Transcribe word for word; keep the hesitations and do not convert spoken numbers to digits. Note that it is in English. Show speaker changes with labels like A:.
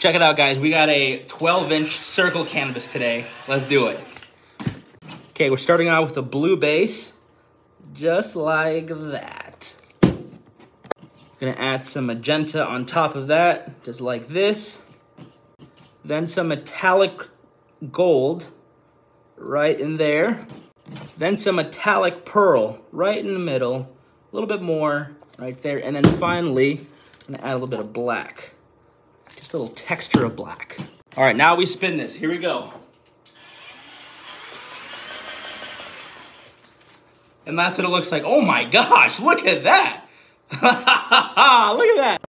A: Check it out, guys. We got a twelve inch circle canvas today. Let's do it. Okay, we're starting out with a blue base, just like that. Gonna add some magenta on top of that, just like this. Then some metallic gold right in there. Then some metallic pearl right in the middle. A little bit more right there. And then finally, I'm gonna add a little bit of black. Just a little texture of black. All right, now we spin this. Here we go. And that's what it looks like. Oh my gosh, look at that. Look at that.